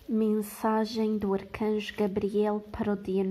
Mensagem do Arcanjo Gabriel para o dia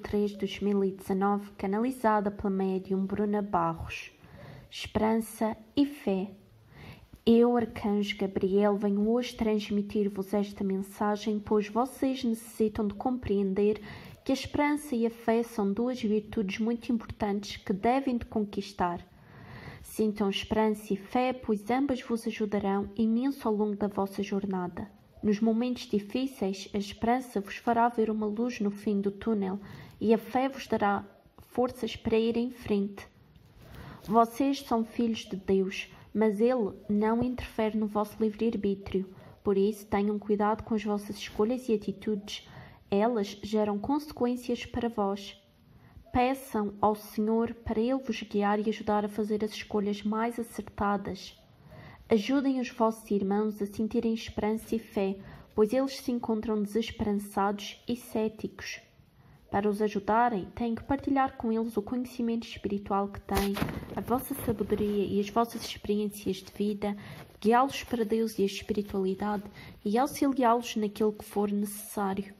9/3/2019, canalizada pela médium Bruna Barros. Esperança e fé. Eu, Arcanjo Gabriel, venho hoje transmitir-vos esta mensagem, pois vocês necessitam de compreender que a esperança e a fé são duas virtudes muito importantes que devem de conquistar. Sintam esperança e fé, pois ambas vos ajudarão imenso ao longo da vossa jornada. Nos momentos difíceis, a esperança vos fará ver uma luz no fim do túnel e a fé vos dará forças para ir em frente. Vocês são filhos de Deus, mas Ele não interfere no vosso livre-arbítrio. Por isso, tenham cuidado com as vossas escolhas e atitudes. Elas geram consequências para vós. Peçam ao Senhor para Ele vos guiar e ajudar a fazer as escolhas mais acertadas. Ajudem os vossos irmãos a sentirem esperança e fé, pois eles se encontram desesperançados e céticos. Para os ajudarem, têm que partilhar com eles o conhecimento espiritual que têm, a vossa sabedoria e as vossas experiências de vida, guiá-los para Deus e a espiritualidade e auxiliá-los naquilo que for necessário.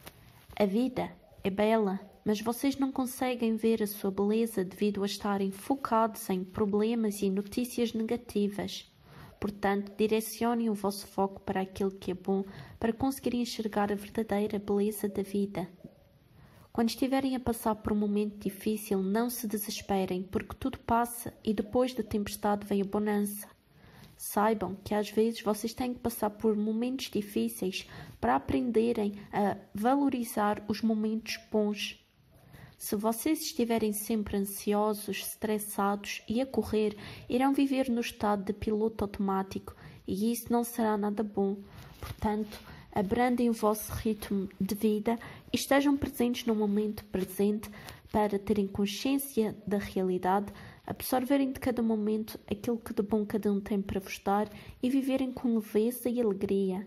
A vida é bela, mas vocês não conseguem ver a sua beleza devido a estarem focados em problemas e notícias negativas. Portanto, direcionem o vosso foco para aquilo que é bom, para conseguirem enxergar a verdadeira beleza da vida. Quando estiverem a passar por um momento difícil, não se desesperem, porque tudo passa e depois da tempestade vem a bonança. Saibam que às vezes vocês têm que passar por momentos difíceis para aprenderem a valorizar os momentos bons. Se vocês estiverem sempre ansiosos, estressados e a correr, irão viver no estado de piloto automático e isso não será nada bom. Portanto, abrandem o vosso ritmo de vida e estejam presentes no momento presente para terem consciência da realidade, absorverem de cada momento aquilo que de bom cada um tem para vos dar e viverem com leveza e alegria.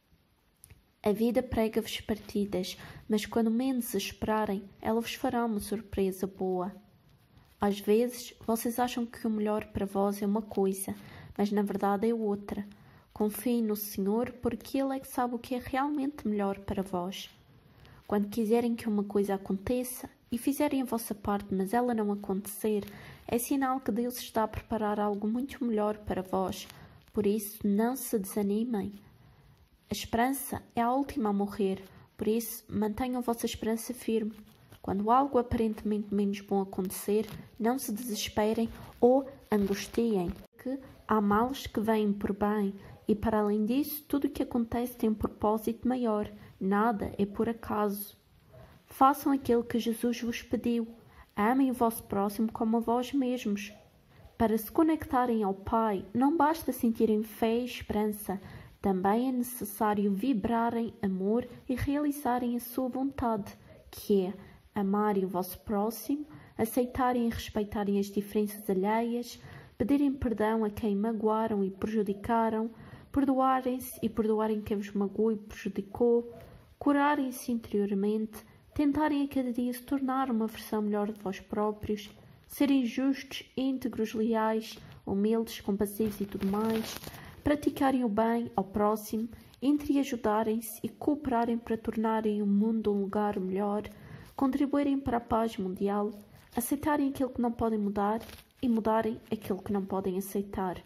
A vida prega-vos partidas, mas quando menos esperarem, ela vos fará uma surpresa boa. Às vezes, vocês acham que o melhor para vós é uma coisa, mas na verdade é outra. Confiem no Senhor, porque Ele é que sabe o que é realmente melhor para vós. Quando quiserem que uma coisa aconteça e fizerem a vossa parte, mas ela não acontecer, é sinal que Deus está a preparar algo muito melhor para vós. Por isso, não se desanimem. A esperança é a última a morrer, por isso mantenham a vossa esperança firme. Quando algo aparentemente menos bom acontecer, não se desesperem ou angustiem, porque há males que vêm por bem e para além disso, tudo o que acontece tem um propósito maior, nada é por acaso. Façam aquilo que Jesus vos pediu, amem o vosso próximo como a vós mesmos. Para se conectarem ao Pai, não basta sentirem fé e esperança, também é necessário vibrarem amor e realizarem a sua vontade, que é amarem o vosso próximo, aceitarem e respeitarem as diferenças alheias, pedirem perdão a quem magoaram e prejudicaram, perdoarem-se e perdoarem quem vos magoou e prejudicou, curarem-se interiormente, tentarem a cada dia se tornar uma versão melhor de vós próprios, serem justos, íntegros, leais, humildes, compassivos e tudo mais, praticarem o bem ao próximo, entreajudarem-se e cooperarem para tornarem o mundo um lugar melhor, contribuírem para a paz mundial, aceitarem aquilo que não podem mudar e mudarem aquilo que não podem aceitar.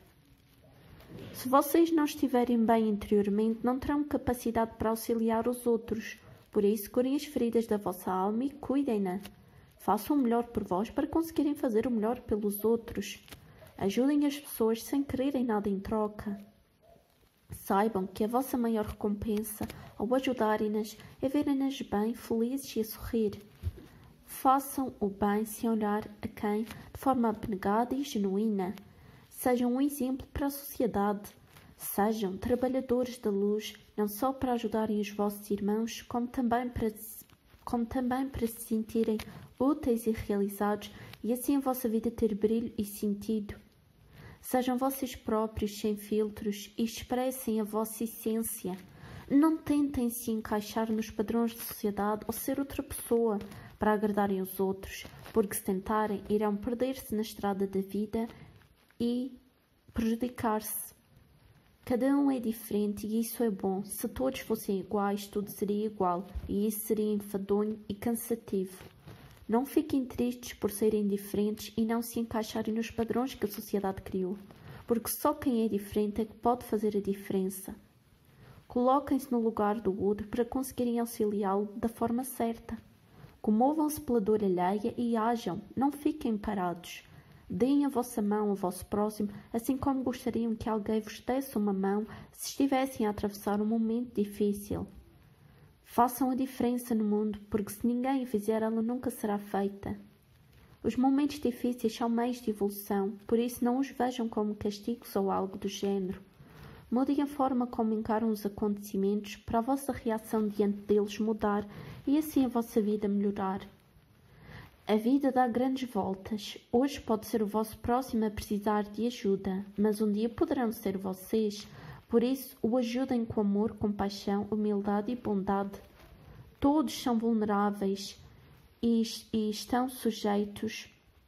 Se vocês não estiverem bem interiormente, não terão capacidade para auxiliar os outros. Por isso, curem as feridas da vossa alma e cuidem-na. Façam o melhor por vós para conseguirem fazer o melhor pelos outros. Ajudem as pessoas sem quererem nada em troca. Saibam que a vossa maior recompensa ao ajudarem-nas é verem-nas bem, felizes e a sorrir. Façam o bem sem olhar a quem de forma abnegada e genuína. Sejam um exemplo para a sociedade. Sejam trabalhadores da luz, não só para ajudarem os vossos irmãos, como também para se sentirem úteis e realizados e assim a vossa vida ter brilho e sentido. Sejam vocês próprios, sem filtros, e expressem a vossa essência. Não tentem se encaixar nos padrões de sociedade ou ser outra pessoa para agradarem os outros, porque se tentarem, irão perder-se na estrada da vida e prejudicar-se. Cada um é diferente e isso é bom. Se todos fossem iguais, tudo seria igual e isso seria enfadonho e cansativo. Não fiquem tristes por serem diferentes e não se encaixarem nos padrões que a sociedade criou, porque só quem é diferente é que pode fazer a diferença. Coloquem-se no lugar do outro para conseguirem auxiliá-lo da forma certa. Comovam-se pela dor alheia e ajam, não fiquem parados. Deem a vossa mão ao vosso próximo, assim como gostariam que alguém vos desse uma mão se estivessem a atravessar um momento difícil. Façam a diferença no mundo, porque se ninguém a fizer, ela nunca será feita. Os momentos difíceis são meios de evolução, por isso não os vejam como castigos ou algo do género. Mudem a forma como encaram os acontecimentos para a vossa reação diante deles mudar e assim a vossa vida melhorar. A vida dá grandes voltas. Hoje pode ser o vosso próximo a precisar de ajuda, mas um dia poderão ser vocês. Por isso, o ajudem com amor, compaixão, humildade e bondade. Todos são vulneráveis e estão sujeitos.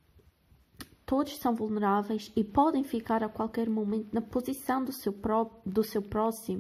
Todos são vulneráveis e podem ficar a qualquer momento na posição do seu próximo.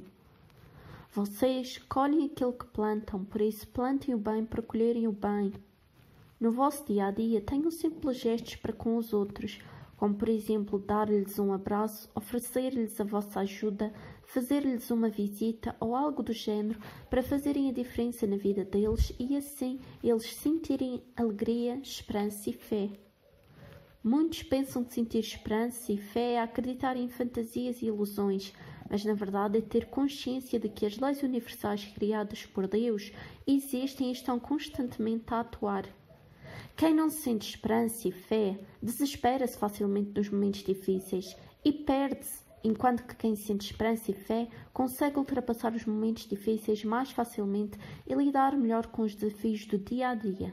Vocês colhem aquilo que plantam, por isso plantem o bem para colherem o bem. No vosso dia-a-dia, tenham simples gestos para com os outros, como por exemplo dar-lhes um abraço, oferecer-lhes a vossa ajuda, fazer-lhes uma visita ou algo do género para fazerem a diferença na vida deles e assim eles sentirem alegria, esperança e fé. Muitos pensam que sentir esperança e fé é acreditar em fantasias e ilusões, mas na verdade é ter consciência de que as leis universais criadas por Deus existem e estão constantemente a atuar. Quem não sente esperança e fé desespera-se facilmente nos momentos difíceis e perde-se, enquanto que quem sente esperança e fé consegue ultrapassar os momentos difíceis mais facilmente e lidar melhor com os desafios do dia a dia.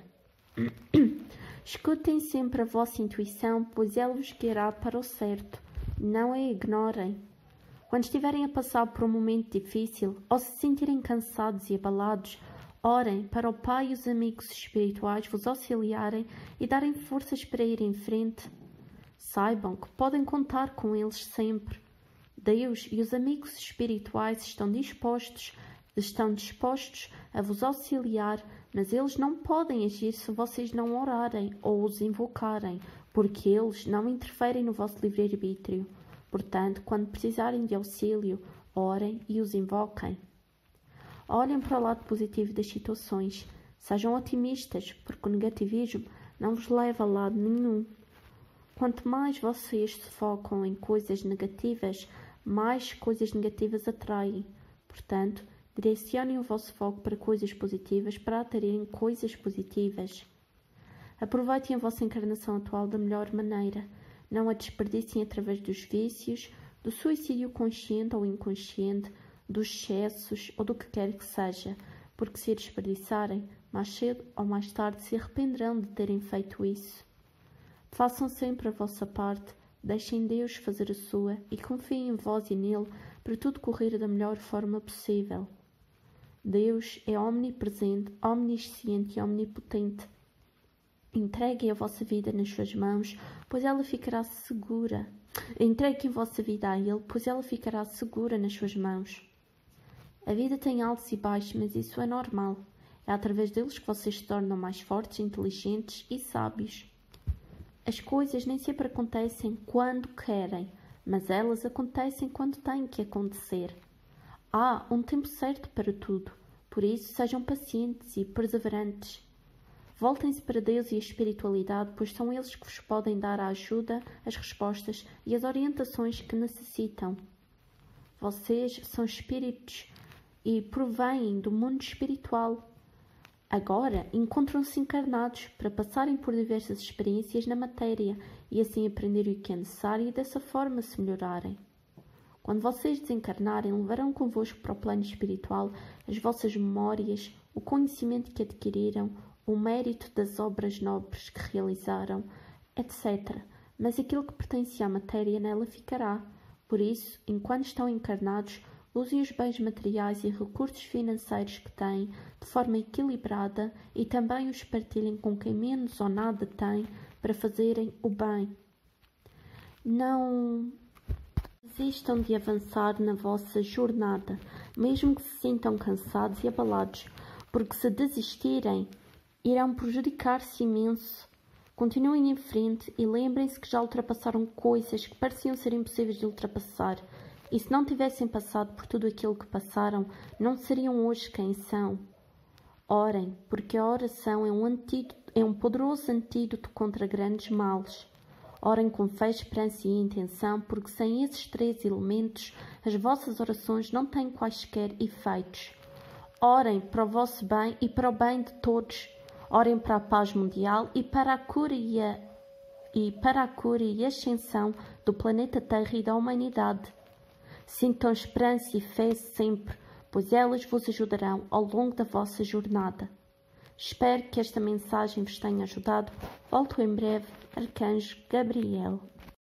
Escutem sempre a vossa intuição, pois ela vos guiará para o certo. Não a ignorem. Quando estiverem a passar por um momento difícil ou se sentirem cansados e abalados, orem para o Pai e os amigos espirituais vos auxiliarem e darem forças para ir em frente. Saibam que podem contar com eles sempre. Deus e os amigos espirituais estão dispostos a vos auxiliar, mas eles não podem agir se vocês não orarem ou os invocarem, porque eles não interferem no vosso livre-arbítrio. Portanto, quando precisarem de auxílio, orem e os invoquem. Olhem para o lado positivo das situações. Sejam otimistas, porque o negativismo não vos leva a lado nenhum. Quanto mais vocês se focam em coisas negativas, mais coisas negativas atraem. Portanto, direcionem o vosso foco para coisas positivas para atraírem coisas positivas. Aproveitem a vossa encarnação atual da melhor maneira. Não a desperdiciem através dos vícios, do suicídio consciente ou inconsciente, dos excessos ou do que quer que seja, porque se a desperdiçarem, mais cedo ou mais tarde se arrependerão de terem feito isso. Façam sempre a vossa parte, deixem Deus fazer a sua e confiem em vós e nele para tudo correr da melhor forma possível. Deus é omnipresente, omnisciente e omnipotente. Entreguem a vossa vida nas suas mãos, pois ela ficará segura. Entreguem a vossa vida a Ele, pois ela ficará segura nas suas mãos. A vida tem altos e baixos, mas isso é normal. É através deles que vocês se tornam mais fortes, inteligentes e sábios. As coisas nem sempre acontecem quando querem, mas elas acontecem quando têm que acontecer. Há um tempo certo para tudo, por isso sejam pacientes e perseverantes. Voltem-se para Deus e a espiritualidade, pois são eles que vos podem dar a ajuda, as respostas e as orientações que necessitam. Vocês são espíritos e provêm do mundo espiritual. Agora encontram-se encarnados para passarem por diversas experiências na matéria e assim aprenderem o que é necessário e dessa forma se melhorarem. Quando vocês desencarnarem, levarão convosco para o plano espiritual as vossas memórias, o conhecimento que adquiriram, o mérito das obras nobres que realizaram, etc. Mas aquilo que pertence à matéria nela ficará. Por isso, enquanto estão encarnados, usem os bens materiais e recursos financeiros que têm de forma equilibrada e também os partilhem com quem menos ou nada tem para fazerem o bem. Não desistam de avançar na vossa jornada, mesmo que se sintam cansados e abalados, porque se desistirem, irão prejudicar-se imenso. Continuem em frente e lembrem-se que já ultrapassaram coisas que pareciam ser impossíveis de ultrapassar. E se não tivessem passado por tudo aquilo que passaram, não seriam hoje quem são. Orem, porque a oração é um poderoso antídoto contra grandes males. Orem com fé, esperança e intenção, porque sem esses 3 elementos, as vossas orações não têm quaisquer efeitos. Orem para o vosso bem e para o bem de todos. Orem para a paz mundial e para a cura e ascensão do planeta Terra e da humanidade. Sintam esperança e fé sempre, pois elas vos ajudarão ao longo da vossa jornada. Espero que esta mensagem vos tenha ajudado. Volto em breve, Arcanjo Gabriel.